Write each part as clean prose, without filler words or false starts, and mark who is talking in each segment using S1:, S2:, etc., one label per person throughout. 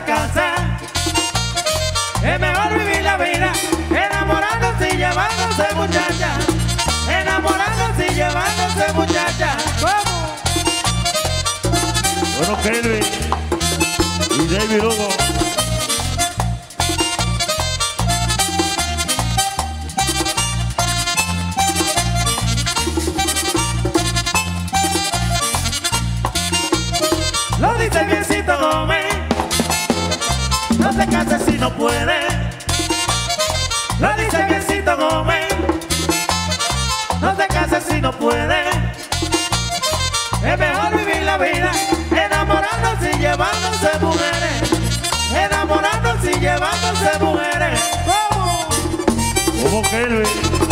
S1: se cansa. Es mejor vivir la vida enamorándose y llevándose muchacha. Enamorándose y llevándose muchacha. ¿Cómo?
S2: Bueno, Kelvin y David Hugo.
S1: Lo dice Biencito Gómez. No te cases si no puedes. Lo dice Biencito Gómez. No te cases si no puedes. Es mejor vivir la vida enamorándose y llevándose mujeres. Enamorándose y llevándose mujeres. ¿Cómo?
S2: ¿Cómo, Kelvin?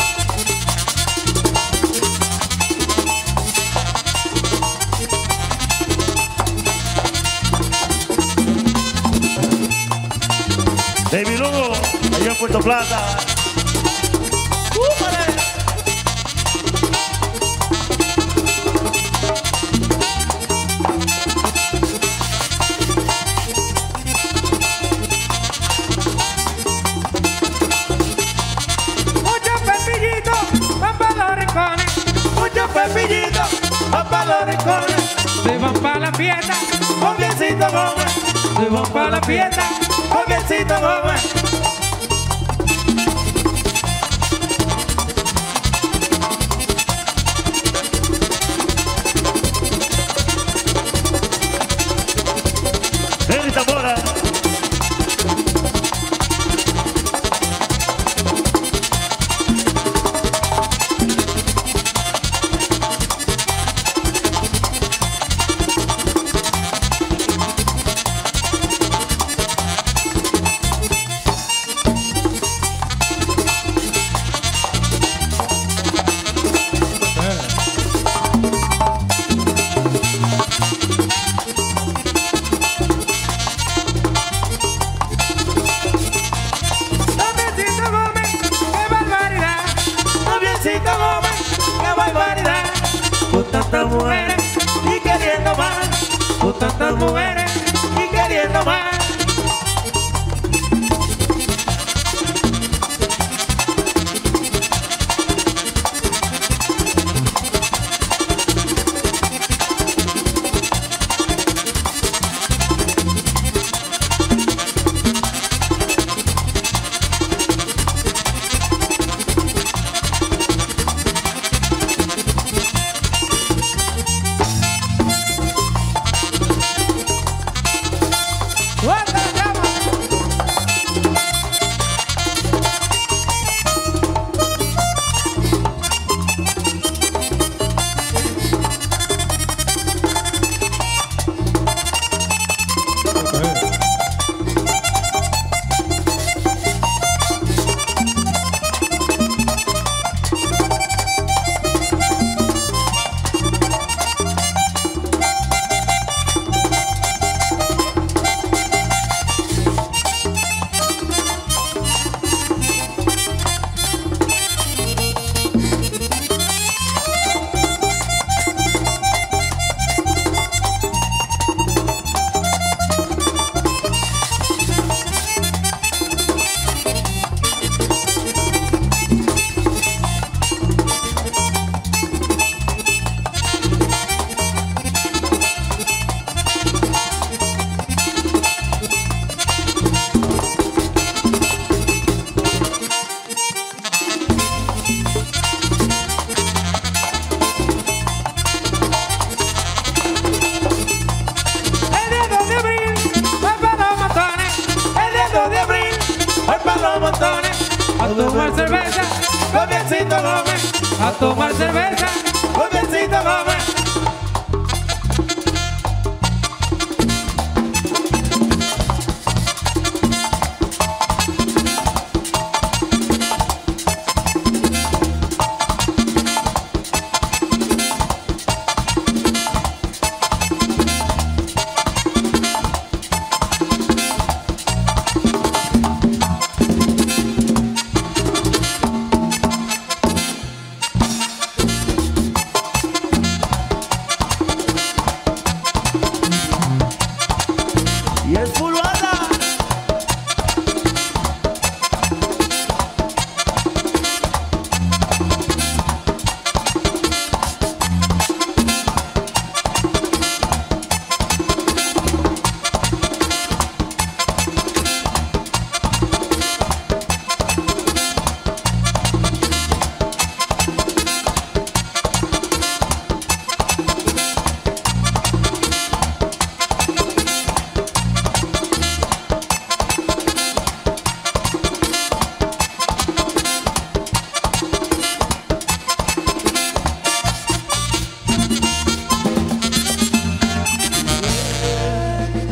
S2: David Hugo, allá en Puerto Plata.
S1: Muchos pepillitos van para los rincones. Muchos pepillitos van para los rincones. Se van para la fiesta con Biencito Gómez. Se van para la fiesta con Biencito Gómez.
S2: Henry Zamora.
S1: Tantas mujeres y queriendo más, con tantas mujeres y queriendo más. A tomar cerveza con Biencito Gómez. A tomar cerveza con Biencito Gómez.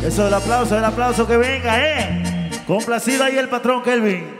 S2: Eso, el aplauso que venga, Complacido ahí el patrón Kelvin.